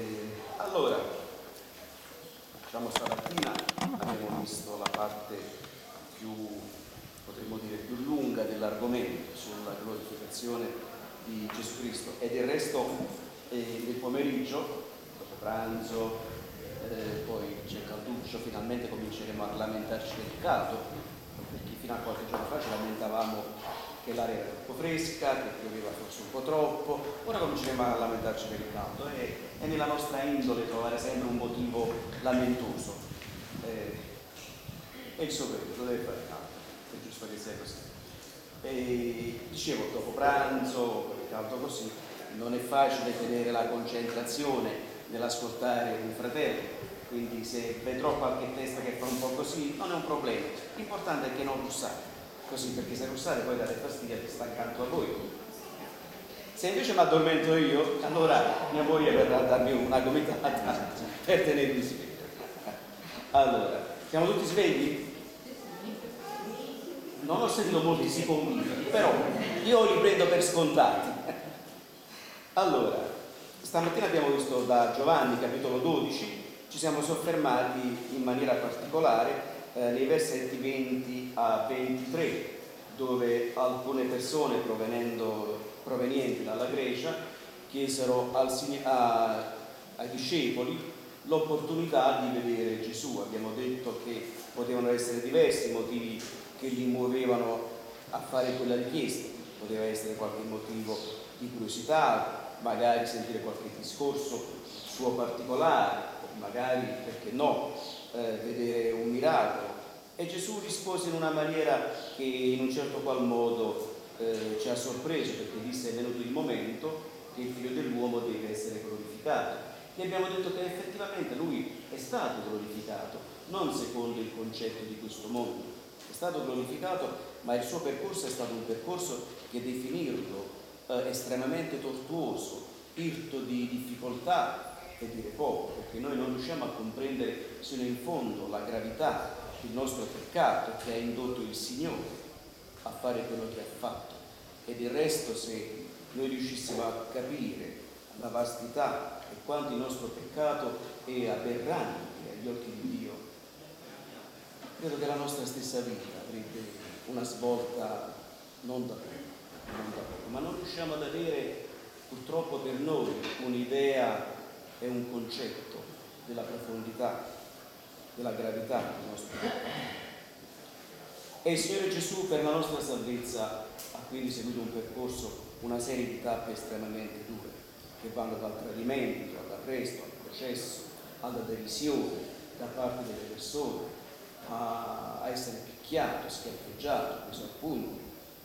Allora, diciamo stamattina abbiamo visto la parte più, potremmo dire, più lunga dell'argomento sulla glorificazione di Gesù Cristo, e del resto nel pomeriggio, dopo pranzo, poi c'è calduccio, finalmente cominceremo a lamentarci del caldo, perché fino a qualche giorno fa ci lamentavamo che l'aria era troppo fresca, che pioveva forse un po' troppo. Ora cominceremo a lamentarci per il caldo, e è nella nostra indole trovare sempre un motivo lamentoso. È il suo periodo, deve fare caldo, è giusto che sia così. Dicevo, dopo pranzo, con il caldo così, non è facile tenere la concentrazione nell'ascoltare un fratello, quindi se vedrò qualche testa che fa un po' così, non è un problema. L'importante è che non russate. Così, perché se russate poi date fastidio a chi sta accanto a voi. Se invece mi addormento io, allora mia moglie verrà a darmi una gomitata per tenermi sveglio. Allora, siamo tutti svegli? Non ho sentito molti si convincono, però io li prendo per scontati. Allora, stamattina abbiamo visto da Giovanni, capitolo 12, ci siamo soffermati in maniera particolare nei versetti 20 a 23, dove alcune persone provenienti dalla Grecia chiesero ai discepoli l'opportunità di vedere Gesù. Abbiamo detto che potevano essere diversi i motivi che li muovevano a fare quella richiesta. Poteva essere qualche motivo di curiosità, magari sentire qualche discorso suo particolare, magari, perché no, vedere un miracolo. E Gesù rispose in una maniera che in un certo qual modo ci ha sorpreso, perché disse: è venuto il momento che il Figlio dell'uomo deve essere glorificato. E abbiamo detto che effettivamente lui è stato glorificato, non secondo il concetto di questo mondo, è stato glorificato, ma il suo percorso è stato un percorso che definirlo estremamente tortuoso, irto di difficoltà, e dire poco, perché noi non riusciamo a comprendere sino in fondo la gravità del nostro peccato che ha indotto il Signore a fare quello che ha fatto. E del resto, se noi riuscissimo a capire la vastità e quanto il nostro peccato è aberrante agli occhi di Dio, credo che la nostra stessa vita avrebbe una svolta non da poco, ma non riusciamo ad avere purtroppo per noi un'idea e un concetto della profondità, della gravità del nostro peccato. E il Signore Gesù, per la nostra salvezza, ha quindi seguito un percorso, una serie di tappe estremamente dure, che vanno dal tradimento, all'arresto, al processo, alla derisione da parte delle persone, a essere picchiato, schiaffeggiato, preso a pugni,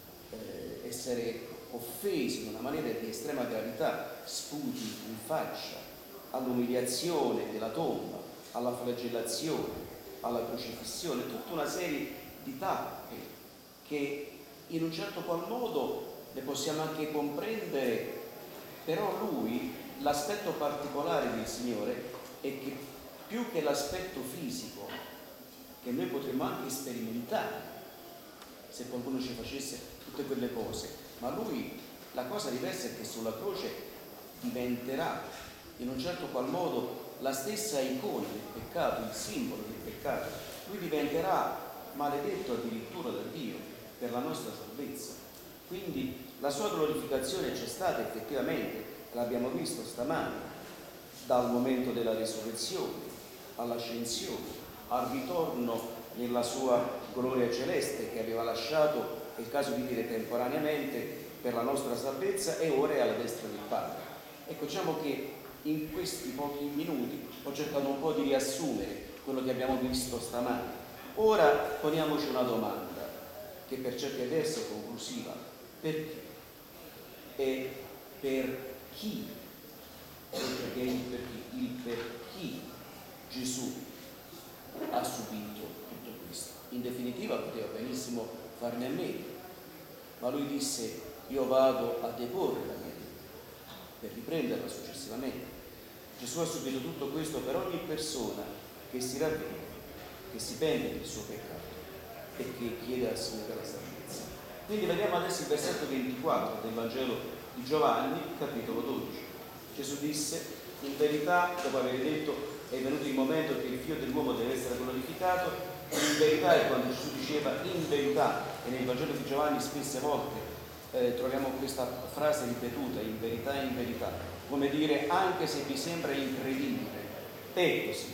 essere offesi in una maniera di estrema gravità, sputi in faccia, all'umiliazione della tomba, alla flagellazione, alla crocifissione, tutta una serie di tappe che in un certo qual modo le possiamo anche comprendere, però lui, l'aspetto particolare del Signore è che più che l'aspetto fisico che noi potremmo anche sperimentare se qualcuno ci facesse tutte quelle cose, ma lui, la cosa diversa è che sulla croce diventerà in un certo qual modo la stessa icona del peccato, il simbolo del peccato. Lui diventerà maledetto addirittura da Dio per la nostra salvezza. Quindi la sua glorificazione c'è stata effettivamente, l'abbiamo visto stamani, dal momento della risurrezione all'ascensione, al ritorno nella sua gloria celeste che aveva lasciato, è il caso di dire temporaneamente, per la nostra salvezza, e ora è alla destra del Padre. Ecco, diciamo che in questi pochi minuti ho cercato un po' di riassumere quello che abbiamo visto stamani. Ora poniamoci una domanda che per certi versi è conclusiva: perché? E per chi? Perché il per chi Gesù ha subito tutto questo. In definitiva poteva benissimo farne a meno, ma lui disse: io vado a deporre la mia vita per riprenderla successivamente. Gesù ha subito tutto questo per ogni persona che si ravvede, che si pente del suo peccato e che chiede al Signore la salvezza. Quindi vediamo adesso il versetto 24 del Vangelo di Giovanni, capitolo 12. Gesù disse: In verità, dopo aver detto è venuto il momento che il figlio dell'uomo deve essere glorificato, in verità è quando Gesù diceva in verità, e nel Vangelo di Giovanni spesse volte troviamo questa frase ripetuta, in verità, come dire anche se vi sembra incredibile, è così,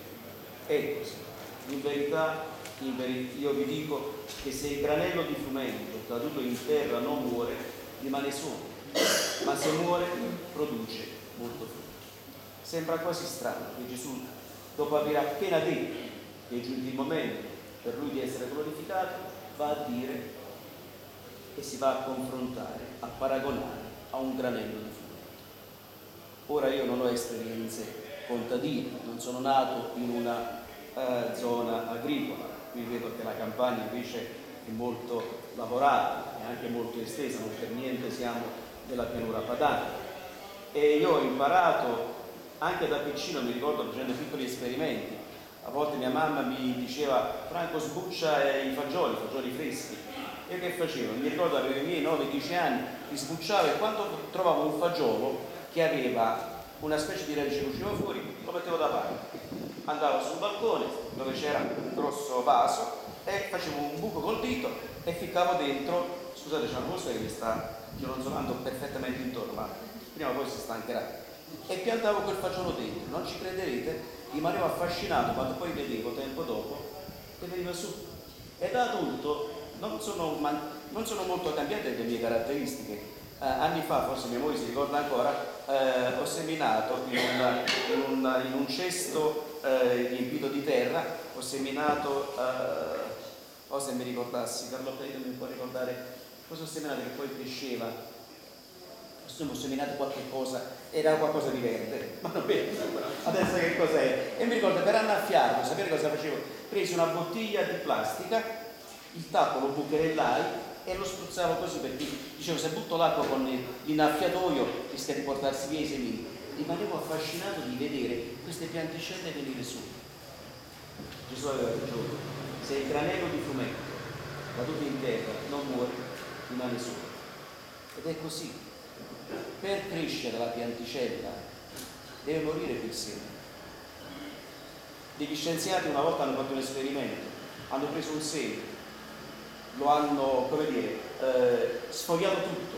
è così. In verità, io vi dico che se il granello di frumento caduto in terra non muore, rimane solo, ma se muore produce molto frutto. Sembra quasi strano che Gesù, dopo aver appena detto che è giunto il momento per lui di essere glorificato, va a dire e si va a confrontare, a paragonare a un granello di frumento. Ora io non ho esperienze contadine, non sono nato in una zona agricola, qui vedo che la campagna invece è molto lavorata e anche molto estesa, non per niente siamo nella pianura padana. E io ho imparato anche da piccino, mi ricordo facendo piccoli esperimenti. A volte mia mamma mi diceva Franco sbuccia i fagioli freschi. Io che facevo? Mi ricordo avevo i miei 9-10 anni, li sbucciavo e quando trovavo un fagiolo che aveva una specie di radice che usciva fuori, lo mettevo da parte. Andavo sul balcone dove c'era un grosso vaso e facevo un buco col dito e ficcavo dentro, scusate c'è una cosa che mi sta gironzolando perfettamente intorno, ma prima o poi si stancherà. E piantavo quel fagiolo dentro, non ci crederete, rimanevo affascinato quando poi vedevo tempo dopo che veniva su. E da adulto non sono molto cambiate le mie caratteristiche. Anni fa, forse mia moglie si ricorda ancora, ho seminato in un cesto riempito di terra, ho seminato, se mi ricordassi, Carlotta mi può ricordare cosa ho seminato che poi cresceva. Ho seminato qualche cosa, era qualcosa di verde, ma non vedo adesso che cos'è. E mi ricordo per annaffiarlo, sapere cosa facevo? Presi una bottiglia di plastica, il tappo lo bucherellai e lo spruzzavo così perché dicevo se butto l'acqua con l'innaffiatoio rischia di portarsi via i semini. Rimanevo affascinato di vedere queste pianticelle venire su. Gesù aveva ragione, se il granello di frumento caduto in terra non muore, rimane solo. Ed è così. Per crescere la pianticella deve morire quel seme. Degli scienziati una volta hanno fatto un esperimento, hanno preso un seme, lo hanno, sfogliato tutto,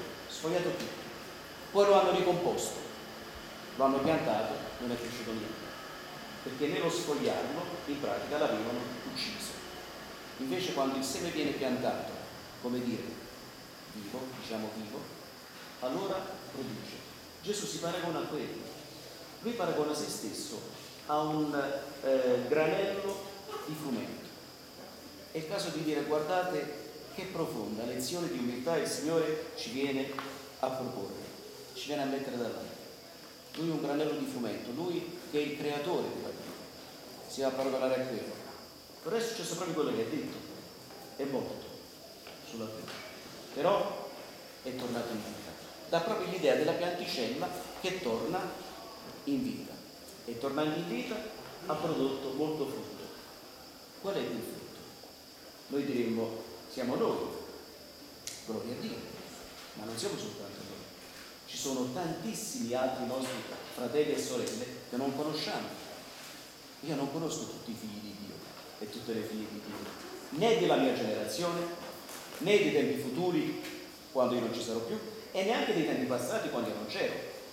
poi lo hanno ricomposto, lo hanno piantato, non è cresciuto niente, perché nello sfogliarlo in pratica l'avevano ucciso. Invece quando il seme viene piantato, vivo, allora produce. Gesù si paragona a quello, lui paragona se stesso a un granello di frumento. È il caso di dire guardate che profonda lezione di umiltà il Signore ci viene a proporre, ci viene a mettere davanti. Lui è un granello di frumento, lui che è il creatore della vita, si va a paragonare a quello. Però è successo proprio quello che ha detto, è morto sulla croce, però è tornato in vita. Dà proprio l'idea della pianticella che torna in vita e tornando in vita ha prodotto molto frutto. Qual è quel frutto? Noi diremmo siamo noi, gloria a Dio, ma non siamo soltanto noi, ci sono tantissimi altri nostri fratelli e sorelle che non conosciamo. Io non conosco tutti i figli di Dio e tutte le figlie di Dio, né della mia generazione, né dei tempi futuri quando io non ci sarò più, e neanche dei tempi passati quando io non c'ero.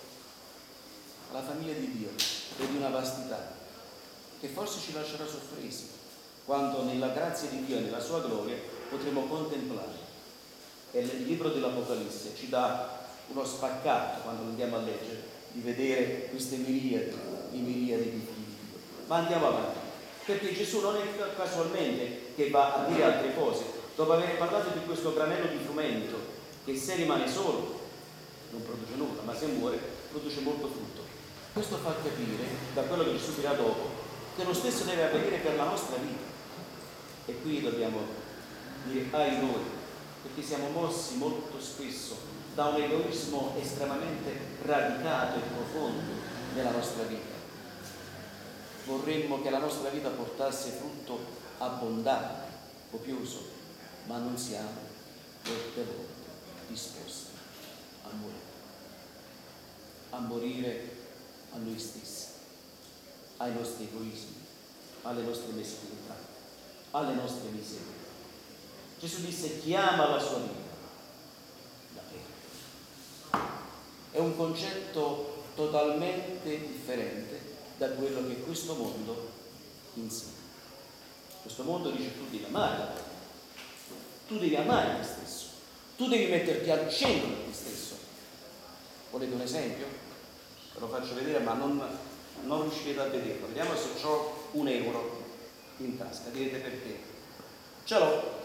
La famiglia di Dio è di una vastità che forse ci lascerà sorpresi quando nella grazia di Dio e nella sua gloria potremo contemplare. E il libro dell'Apocalisse ci dà uno spaccato quando andiamo a leggere di vedere queste miriadi di figli di Dio. Ma andiamo avanti, perché Gesù non è casualmente che va a dire altre cose. Dopo aver parlato di questo granello di frumento che se rimane solo non produce nulla, ma se muore produce molto frutto. Questo fa capire, da quello che Gesù dirà dopo, che lo stesso deve avvenire per la nostra vita. E qui dobbiamo dire ai noi, perché siamo mossi molto spesso da un egoismo estremamente radicato e profondo nella nostra vita. Vorremmo che la nostra vita portasse frutto abbondante, copioso, ma non siamo molte volte disposti a morire a noi stessi, ai nostri egoismi, alle nostre meschinità, alle nostre miserie. Gesù disse: chi ama la sua vita la perde. È un concetto totalmente differente da quello che questo mondo insegna. Questo mondo dice: tu devi amare la tua vita, tu devi amare te stesso, tu devi metterti al centro di te stesso. Volete un esempio? Ve lo faccio vedere, ma non riuscirete a vederlo. Vediamo se ho €1 in tasca. Direte: perché? Ce l'ho.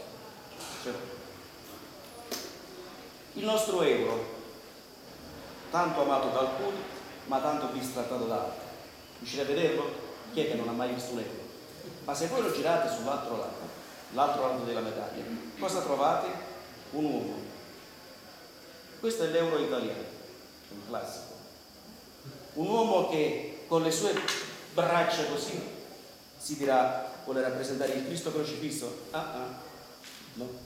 Il nostro euro, tanto amato da alcuni, ma tanto bistrattato da altri. Riuscite a vederlo? Chi è che non ha mai visto un euro? Ma se voi lo girate sull'altro lato della medaglia, cosa trovate? Un uomo. Questo è l'euro italiano, un classico. Un uomo che con le sue braccia così si dirà vuole rappresentare il Cristo crocifisso. No.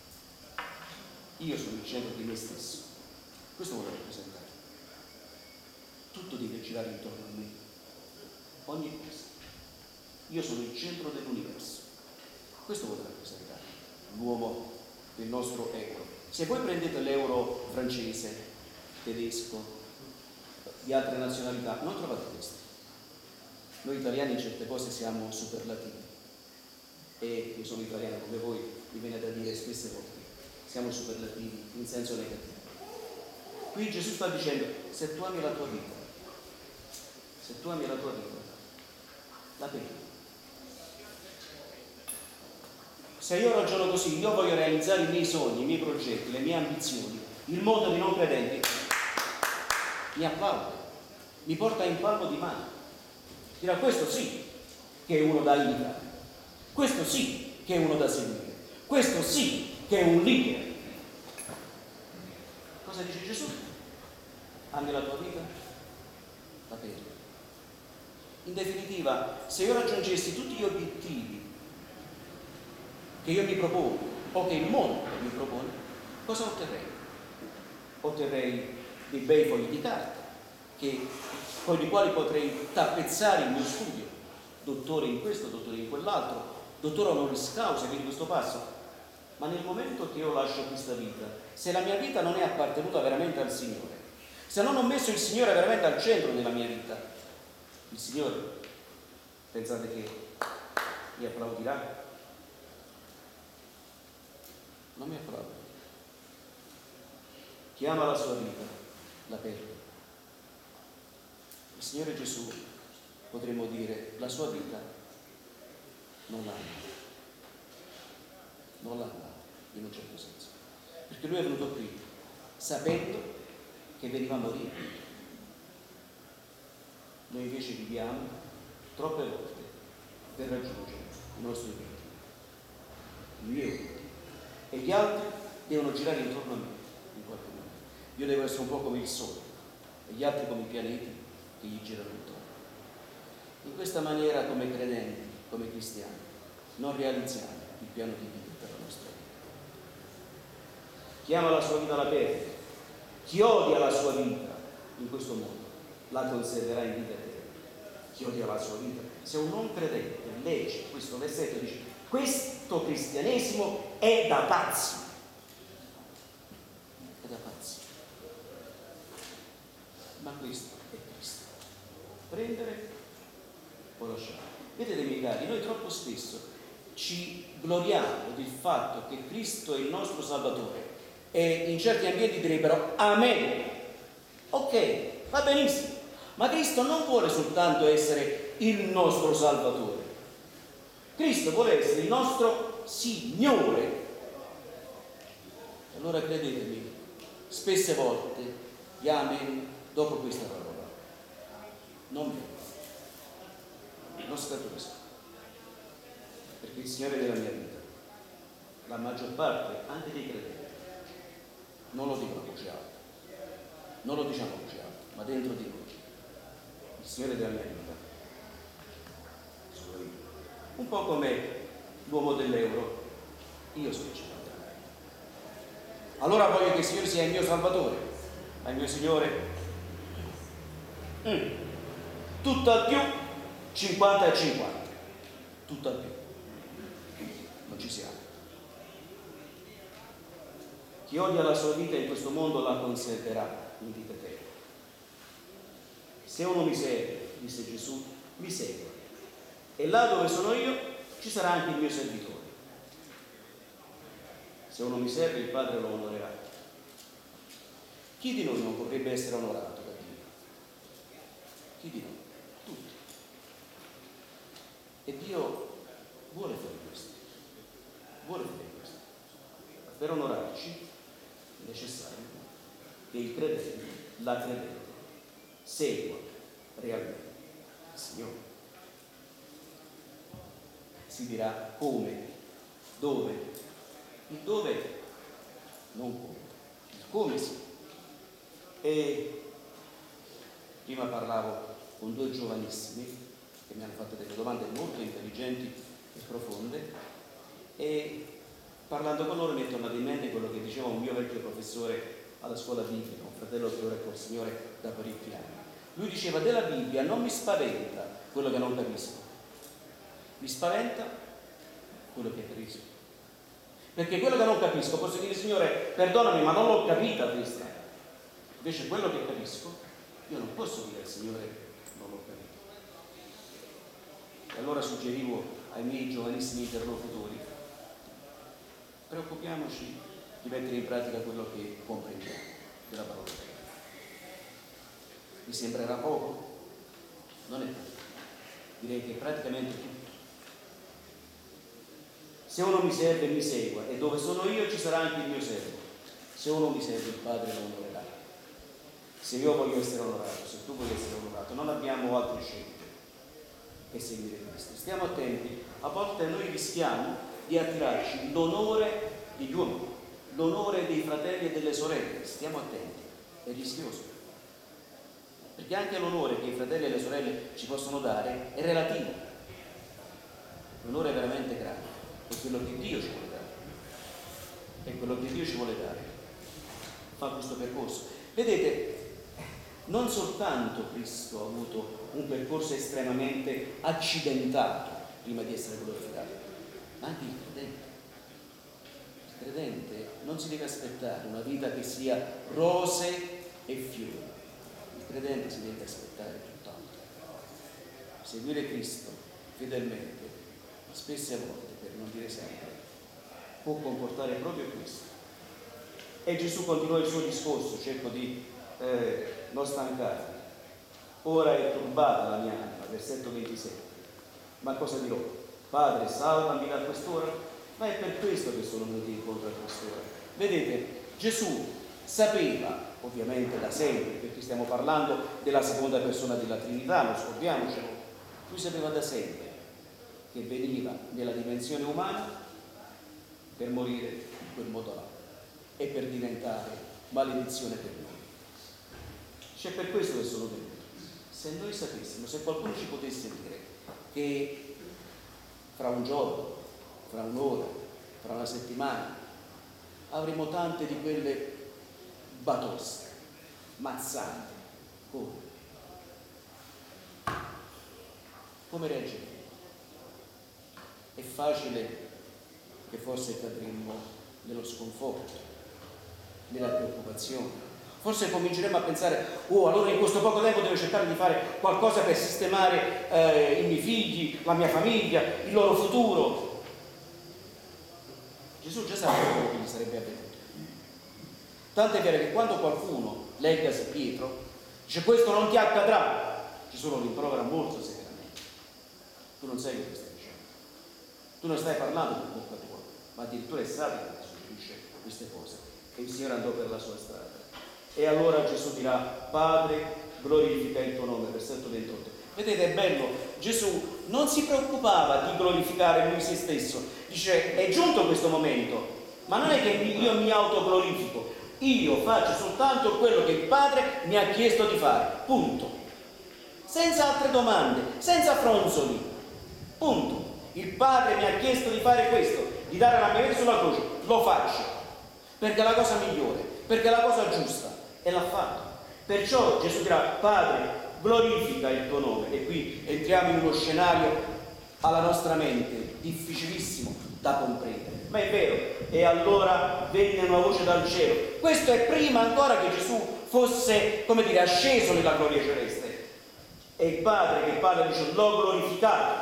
Io sono il centro di me stesso. Questo vuole rappresentare. Tutto deve girare intorno a me. Ogni cosa. Io sono il centro dell'universo. Questo vuole rappresentare l'uomo del nostro euro. Se voi prendete l'euro francese, tedesco, di altre nazionalità, non trovate questo. Noi italiani in certe cose siamo superlativi. E io sono italiano come voi, mi viene da dire spesse volte, siamo superlativi in senso negativo. Qui Gesù sta dicendo: se tu ami la tua vita, la perdi. Se io ragiono così, io voglio realizzare i miei sogni, i miei progetti, le mie ambizioni, il mondo dei non credenti mi applaude, mi porta in palmo di mano, dirà: questo sì che è uno da imitare, questo sì che è uno da seguire, questo sì che è un leader. Cosa dice Gesù? Ami la tua vita? La perdi. In definitiva, se io raggiungessi tutti gli obiettivi che io mi propongo o che il mondo mi propone, cosa otterrei? Otterrei dei bei fogli di carta con i quali potrei tappezzare il mio studio, dottore in questo, dottore in quell'altro, dottore honoris causa, quindi questo passo. Ma nel momento che io lascio questa vita, se la mia vita non è appartenuta veramente al Signore, se non ho messo il Signore veramente al centro della mia vita, il Signore, pensate che mi applaudirà? Non mi applaude. Chi ama la sua vita la perde. Il Signore Gesù, potremmo dire, la sua vita non l'ha in un certo senso, perché Lui è venuto qui sapendo che veniva a morire. Noi invece viviamo troppe volte per raggiungere i nostri obiettivi, i miei obiettivi, e gli altri devono girare intorno a me in qualche modo. Io devo essere un po' come il Sole e gli altri come i pianeti che gli girano intorno. In questa maniera, come credenti, come cristiani, non realizziamo il piano di vita per la nostra vita. Chi ama la sua vita la perde, chi odia la sua vita in questo mondo la conserverà in vita eterna. Chi odia la sua vita, se un non credente legge questo versetto, dice: questo cristianesimo è da pazzi. È da pazzi. Ma questo è Cristo. Prendere o lasciare. Vedete, miei cari, noi troppo spesso ci gloriamo del fatto che Cristo è il nostro Salvatore e in certi ambienti direbbero amen. Ok, va benissimo, ma Cristo non vuole soltanto essere il nostro Salvatore. Cristo vuole essere il nostro Signore. Allora credetemi, spesse volte gli amen dopo questa parola non scaturisco, perché il Signore della mia vita, la maggior parte anche dei credenti, non lo dicono a voce alta, non lo diciamo a voce alta, ma dentro di noi il Signore della mia vita sono io. Un po' come l'uomo dell'euro, io sono il centro della mia vita. Allora voglio che il Signore sia il mio Salvatore, ma il mio Signore tutt'al più 50 e 50, tutt'al più. Non ci siamo. Chi odia la sua vita in questo mondo la conserverà in vita eterna. Se uno mi segue, disse Gesù, mi segue, e là dove sono io ci sarà anche il mio servitore. Se uno mi serve, il Padre lo onorerà. Chi di noi non vorrebbe essere onorato da Dio? Chi di noi? Tutti. E Dio vuole fare questo. Vuole fare questo. Per onorarci è necessario che il credente, la credente, segua realmente il Signore. Si dirà come, dove. Il dove non come, il come sì. E prima parlavo con due giovanissimi che mi hanno fatto delle domande molto intelligenti e profonde, e parlando con loro mi è tornato in mente quello che diceva un mio vecchio professore alla scuola biblica, un fratello che ora è col Signore da parecchi anni. Lui diceva: della Bibbia non mi spaventa quello che non capisco, mi spaventa quello che capisco. Perché quello che non capisco posso dire: Signore, perdonami, ma non l'ho capita questa. Invece quello che capisco, io non posso dire al Signore non l'ho capito. E allora suggerivo ai miei giovanissimi interlocutori: preoccupiamoci di mettere in pratica quello che comprendiamo della parola di Dio. Vi sembrerà poco? Non è poco. Direi che è praticamente tutto. Se uno mi serve e mi segua, e dove sono io ci sarà anche il mio servo. Se uno mi serve, il Padre lo onorerà. Se io voglio essere onorato, se tu vuoi essere onorato, non abbiamo altre scelte che seguire Cristo. Stiamo attenti, a volte noi rischiamo di attirarci l'onore degli uomini, l'onore dei fratelli e delle sorelle. Stiamo attenti, è rischioso. Perché anche l'onore che i fratelli e le sorelle ci possono dare è relativo. L'onore è veramente grande. È quello che Dio ci vuole dare. È quello che Dio ci vuole dare. Fa questo percorso. Vedete, non soltanto Cristo ha avuto un percorso estremamente accidentato prima di essere glorificato, ma anche il credente. Il credente non si deve aspettare una vita che sia rose e fiori. Il credente si deve aspettare tutt'altro. Seguire Cristo fedelmente, spesse volte, per non dire sempre, può comportare proprio questo. E Gesù continuò il suo discorso, cerco di non stancarmi. Ora è turbata la mia anima, versetto 27. Ma cosa dirò? Padre, salvami da quest'ora? Ma è per questo che sono venuto incontro a quest'ora. Vedete, Gesù sapeva, ovviamente da sempre, perché stiamo parlando della seconda persona della Trinità, non scordiamocelo, lui sapeva da sempre che veniva nella dimensione umana per morire in quel modo là e per diventare maledizione per noi. C'è per questo che sono venuto. Se noi sapessimo, se qualcuno ci potesse dire che fra un giorno, fra un'ora, fra una settimana avremo tante di quelle batoste, mazzate, come reagiremo? È facile che forse cadremmo nello sconforto, nella preoccupazione. Forse cominceremo a pensare: oh, allora in questo poco tempo devo cercare di fare qualcosa per sistemare i miei figli, la mia famiglia, il loro futuro. Gesù già sapeva quello che gli sarebbe avvenuto. Tanto è vero che quando qualcuno legga San Pietro dice: questo non ti accadrà, Gesù lo rimprovera molto severamente. Tu non sai che stai dicendo, tu non stai parlando con bocca tua, ma addirittura è Satana che suggerisce queste cose. E il Signore andò per la sua strada. E allora Gesù dirà: Padre, glorifica il tuo nome, versetto 28. Vedete, è bello, Gesù non si preoccupava di glorificare lui se stesso. Dice: è giunto questo momento, ma non è che io mi autoglorifico, io faccio soltanto quello che il Padre mi ha chiesto di fare, punto. Senza altre domande, senza fronzoli, punto. Il Padre mi ha chiesto di fare questo, di dare la mia vita sulla croce, lo faccio, perché è la cosa migliore, perché è la cosa giusta, e l'ha fatto. Perciò Gesù dirà: Padre, glorifica il tuo nome. E qui entriamo in uno scenario alla nostra mente difficilissimo da comprendere, ma è vero. E allora venne una voce dal cielo. Questo è prima ancora che Gesù fosse, come dire, asceso nella gloria celeste. È il Padre che parla, dice: l'ho glorificato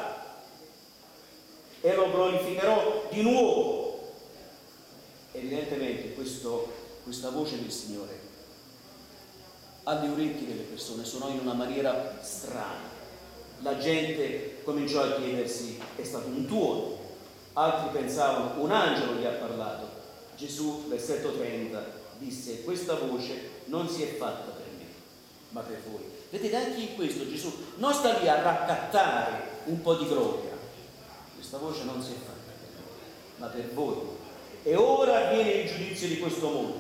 e lo glorificherò di nuovo. Evidentemente questa voce del Signore alle orecchie delle persone suonò in una maniera strana. La gente cominciò a chiedersi: è stato un tuono? Altri pensavano: un angelo gli ha parlato. Gesù, versetto 30, disse: questa voce non si è fatta per me, ma per voi. Vedete, anche in questo Gesù non sta lì a raccattare un po' di gloria. Questa voce non si è fatta per me, ma per voi. E ora viene il giudizio di questo mondo.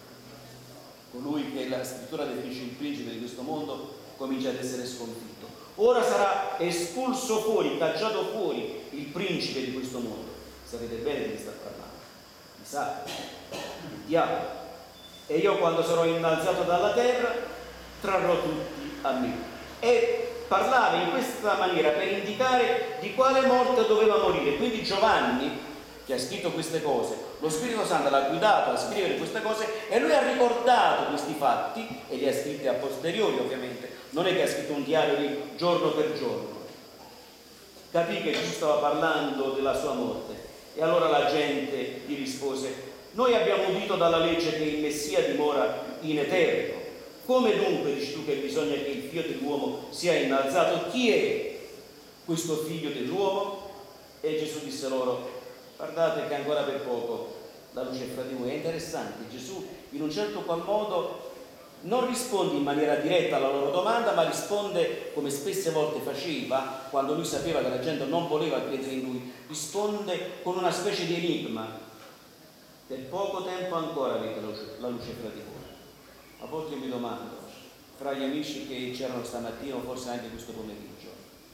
Colui che la scrittura definisce il principe di questo mondo comincia ad essere sconfitto. Ora sarà espulso fuori, cacciato fuori il principe di questo mondo. Sapete bene di chi sta parlando? Di Satana, il diavolo. E io, quando sarò innalzato dalla terra, trarrò tutti a me. E parlava in questa maniera per indicare di quale morte doveva morire. Quindi Giovanni, che ha scritto queste cose, lo Spirito Santo l'ha guidato a scrivere queste cose e lui ha ricordato questi fatti e li ha scritti a posteriori, ovviamente. Non è che ha scritto un diario di giorno per giorno. Capì che Gesù stava parlando della sua morte e allora la gente gli rispose: noi abbiamo udito dalla legge che il Messia dimora in eterno. Come dunque dici tu che bisogna che il figlio dell'uomo sia innalzato? Chi è questo figlio dell'uomo? E Gesù disse loro: guardate che ancora per poco la luce è fra di voi. È interessante, Gesù in un certo qual modo non risponde in maniera diretta alla loro domanda, ma risponde come spesse volte faceva quando lui sapeva che la gente non voleva credere in lui. Risponde con una specie di enigma: per poco tempo ancora avete la luce fra di voi. A volte io mi domando, fra gli amici che c'erano stamattina o forse anche questo pomeriggio,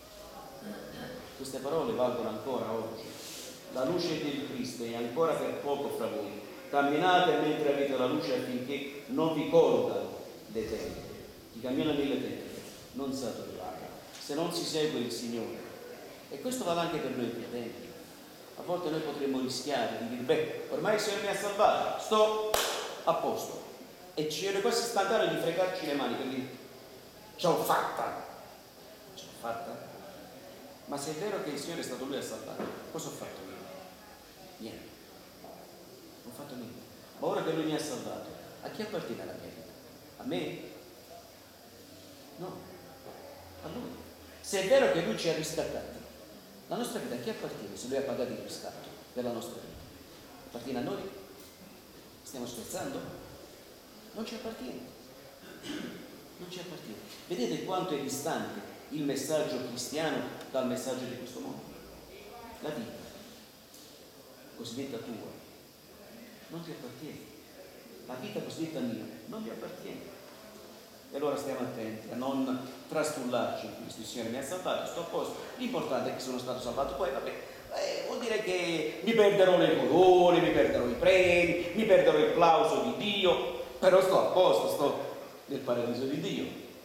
queste parole valgono ancora oggi. La luce del Cristo è ancora per poco fra voi. Camminate mentre avete la luce affinché non vi colgano le tenebre. Chi cammina nelle tenebre non sa dove va, se non si segue il Signore. E questo vale anche per noi credenti. A volte noi potremmo rischiare di dire: beh, ormai il Signore mi ha salvato, sto a posto. E ci viene quasi spontaneo di fregarci le mani per dire: ce l'ho fatta. Ce l'ho fatta? Ma se è vero che il Signore è stato Lui a salvare, cosa ho fatto io? Niente. Non ho fatto niente. Ma ora che Lui mi ha salvato, a chi appartiene la mia vita? A me? No, a Lui. Se è vero che Lui ci ha riscattati, la nostra vita a chi appartiene se Lui ha pagato il riscatto per la nostra vita? Appartiene a noi? Stiamo scherzando? Non ci appartiene. Non ci appartiene. Vedete quanto è distante il messaggio cristiano dal messaggio di questo mondo? La vita cosiddetta tua non ti appartiene. La vita cosiddetta mia non ti appartiene. E allora stiamo attenti a non trastullarci in questo. Il Signore mi ha salvato, sto a posto. L'importante è che sono stato salvato. Poi vabbè, vuol dire che mi perderò le corone, mi perderò i premi, mi perderò il plauso di Dio, però sto a posto, sto nel paradiso di Dio.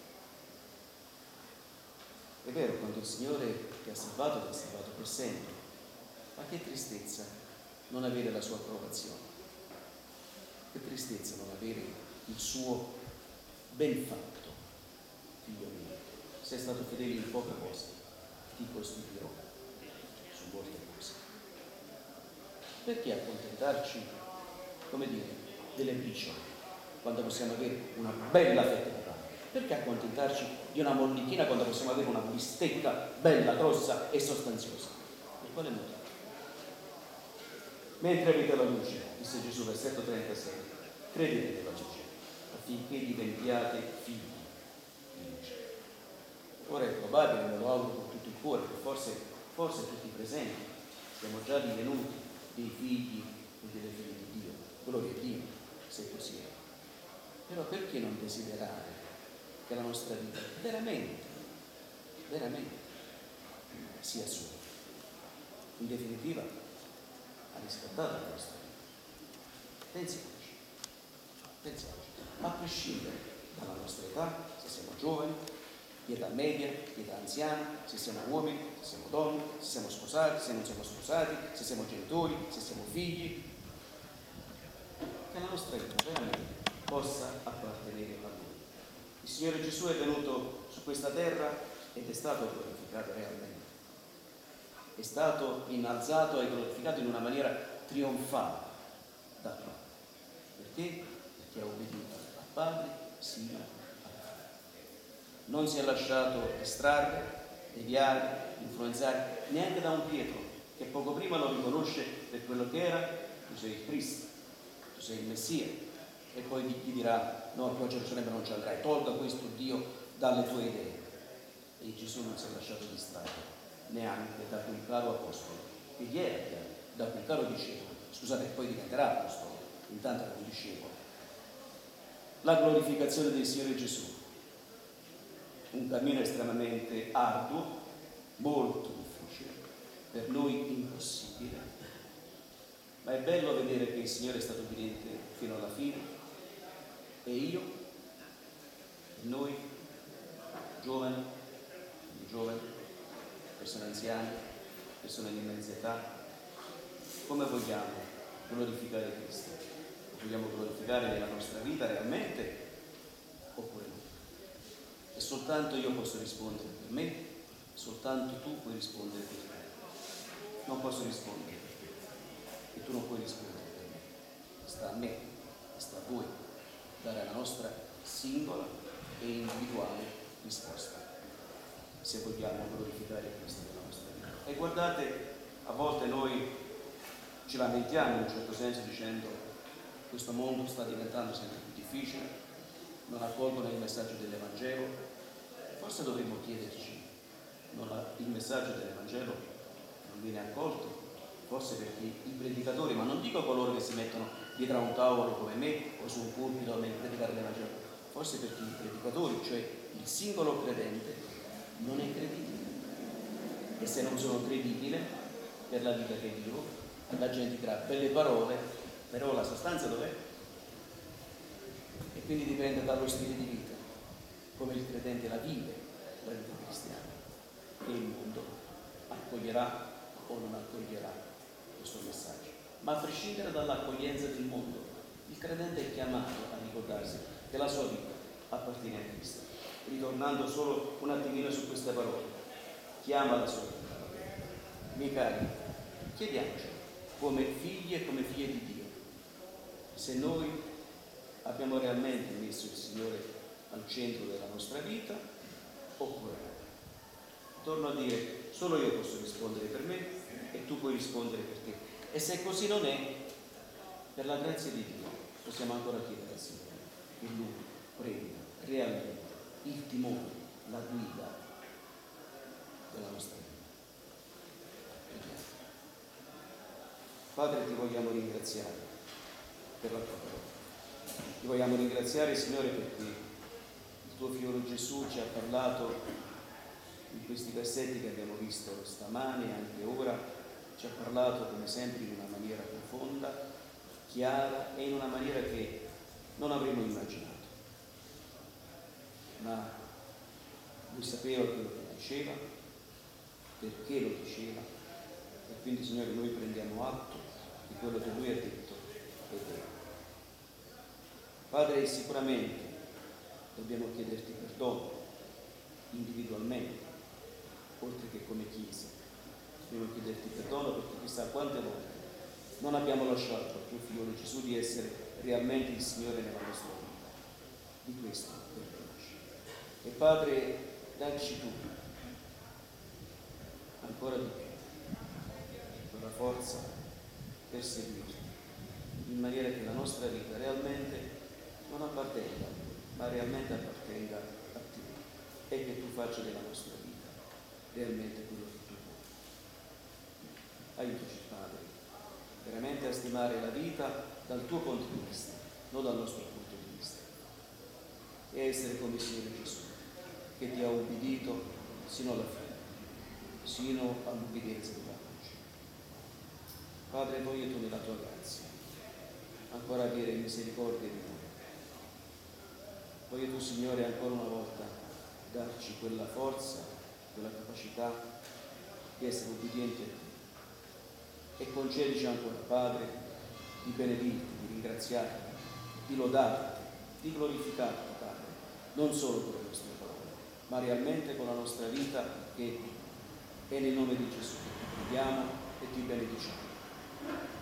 È vero, quando il Signore ti ha salvato per sempre. Ma che tristezza non avere la sua approvazione. Che tristezza non avere il suo ben fatto. Figlio mio, sei stato fedele in poche cose, ti costituirò su molte cose. Perché accontentarci, come dire, delle briciole, quando possiamo avere una bella fetta di pane? Perché accontentarci di una mollichina quando possiamo avere una bistecca bella, grossa e sostanziosa? Per quale motivo? Mentre avete la luce, disse Gesù, versetto 36, credete nella luce, affinché diventiate figli di luce. Ora è probabile, me lo auguro con tutto il cuore, che forse tutti i presenti siamo già divenuti dei figli e delle figlie di Dio. Gloria a Dio, se così è. Però perché non desiderare che la nostra vita veramente sia sua? In definitiva, ha riscattato la nostra vita. Pensiamoci, a prescindere dalla nostra età, se siamo giovani, di età media, di età anziana, se siamo uomini, se siamo donne, se siamo sposati, se non siamo sposati, se siamo genitori, se siamo figli, che la nostra vita veramente possa appartenere a Lui. Il Signore Gesù è venuto su questa terra ed è stato glorificato realmente. È stato innalzato e glorificato in una maniera trionfale da Padre. Perché? Perché ha obbedito al Padre sino alla fine. Non si è lasciato distrarre, deviare, influenzare neanche da un Pietro che poco prima lo riconosce per quello che era. Tu sei il Cristo, tu sei il Messia, e poi gli dirà: no, tu a Gerusalemme non ci andrai, tolga questo Dio dalle tue idee. E Gesù non si è lasciato distrarre neanche da quel caro apostolo che gli era chiaro, da quel caro discepolo, scusate, poi diventerà apostolo, intanto era un discepolo. La glorificazione del Signore Gesù, un cammino estremamente arduo, molto difficile, per noi impossibile, ma è bello vedere che il Signore è stato obbediente fino alla fine, e io, e noi, giovani, persone anziane, persone di mezza età, come vogliamo glorificare Cristo? Vogliamo glorificare nella nostra vita realmente oppure no? E soltanto io posso rispondere per me, soltanto tu puoi rispondere per me. Non posso rispondere per te e tu non puoi rispondere per me. Sta a me, sta a voi dare la nostra singola e individuale risposta, se vogliamo glorificare Cristo nella nostra vita. E guardate, a volte noi ci lamentiamo in un certo senso dicendo: questo mondo sta diventando sempre più difficile, non accolgono il messaggio dell'Evangelo. Forse dovremmo chiederci: il messaggio dell'Evangelo non viene accolto? Forse perché i predicatori, ma non dico coloro che si mettono dietro a un tavolo come me o su un pulpito nel predicare l'Evangelo, forse perché i predicatori, cioè il singolo credente, non è credibile. E se non sono credibile per la vita che vivo, la gente dirà belle parole, però la sostanza dov'è? E quindi dipende dallo stile di vita, come il credente la vive, la vita cristiana, che il mondo accoglierà o non accoglierà questo messaggio. Ma a prescindere dall'accoglienza del mondo, il credente è chiamato a ricordarsi che la sua vita appartiene a Cristo. Ritornando solo un attimino su queste parole, chiama la sua vita. Miei cari, chiediamoci come figli e come figlie di Dio, se noi abbiamo realmente messo il Signore al centro della nostra vita oppure no. Torno a dire, solo io posso rispondere per me e tu puoi rispondere per te. E se così non è, per la grazia di Dio possiamo ancora chiedere al Signore che Lui prenda realmente il timone, la guida della nostra vita. Padre, ti vogliamo ringraziare per la tua parola. Ti vogliamo ringraziare, Signore, perché il tuo figlio Gesù ci ha parlato in questi versetti che abbiamo visto stamane e anche ora. Ci ha parlato come sempre in una maniera profonda, chiara e in una maniera che non avremmo immaginato. Ma Lui sapeva quello che diceva, perché lo diceva, e quindi, Signore, noi prendiamo atto di quello che Lui ha detto ed è. Padre, sicuramente dobbiamo chiederti perdono individualmente, oltre che come Chiesa. Dobbiamo chiederti perdono perché chissà quante volte non abbiamo lasciato al tuo figlio Gesù di essere realmente il Signore nella nostra vita. Di questo perdonaci. E Padre, dacci tu ancora di più quella forza per seguirti, in maniera che la nostra vita realmente non appartenga a noi, ma realmente appartenga a te, e che tu faccia della nostra vita realmente quello che tu vuoi. Aiutaci, Padre, veramente a stimare la vita dal tuo punto di vista, non dal nostro punto di vista, e essere come il Signore Gesù, che ti ha ubbidito sino alla fine, sino all'ubbidienza della croce. Padre, voglia tu nella tua grazia ancora avere misericordia di noi. Voglia tu, Signore, ancora una volta darci quella forza, quella capacità di essere obbedienti a te. E concedici ancora, Padre, di benedirti, di ringraziarti, di lodarti, di glorificarti, Padre, non solo con le nostre parole, ma realmente con la nostra vita che è nel nome di Gesù. Ti preghiamo e ti benediciamo.